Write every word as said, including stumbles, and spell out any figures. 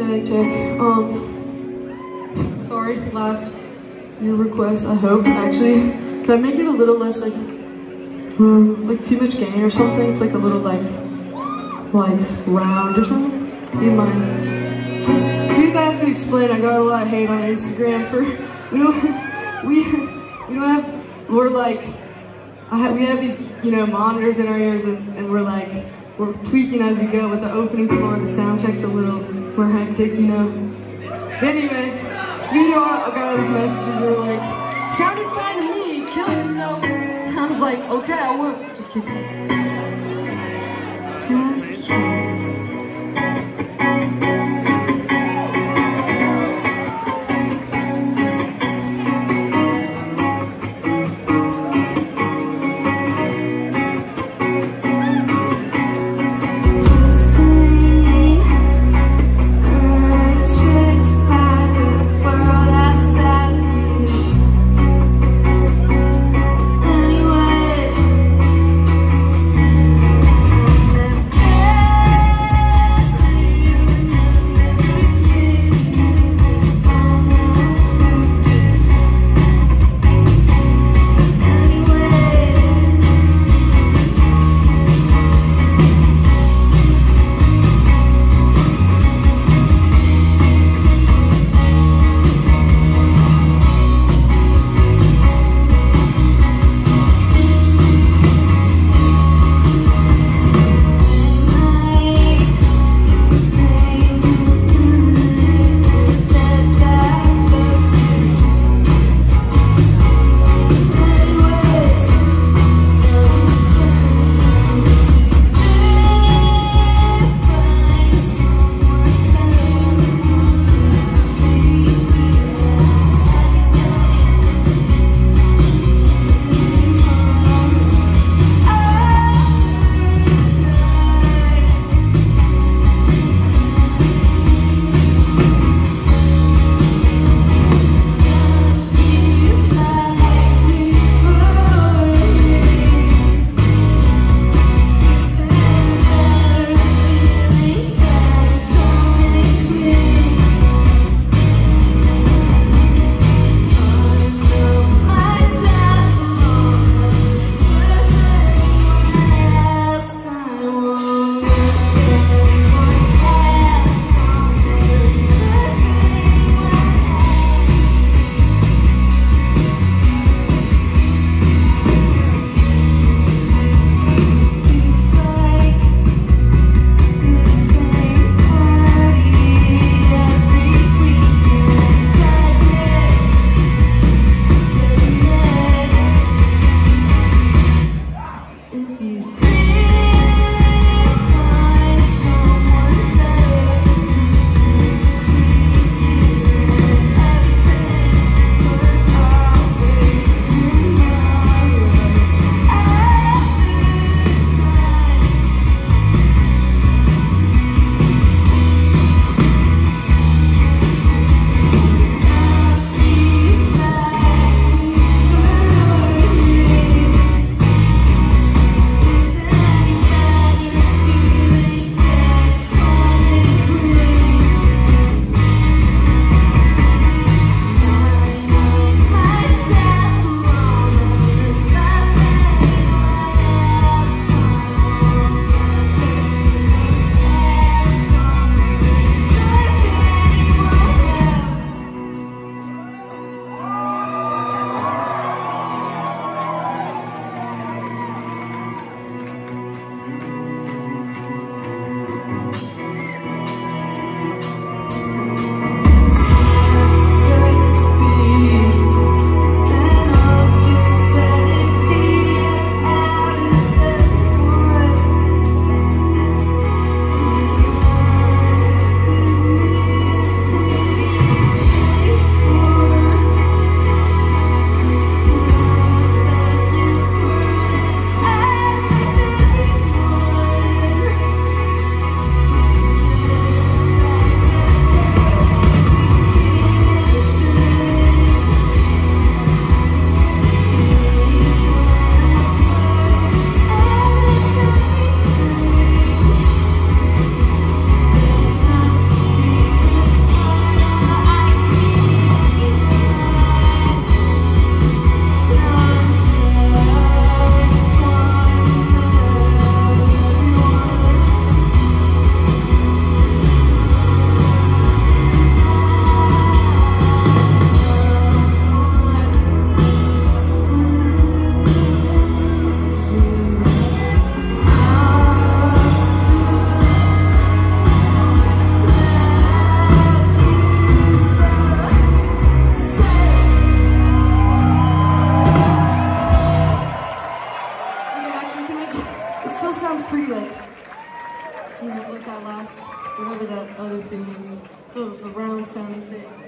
Tag, tag. Um, sorry, last your request, I hope. Actually, can I make it a little less like, like too much gain or something? It's like a little like, like round or something in my, maybe I have to explain. I got a lot of hate on Instagram for, we don't, we, we don't have, we're like, I have, we have these, you know, monitors in our ears and, and we're like, we're tweaking as we go, but the opening tour, the sound check's a little more hectic, you know. But anyway, you know, I got all these messages that were like, sounded fine to me, kill yourself. I was like, okay, I won't. Just kidding. Just kidding. the, the round sounding thing.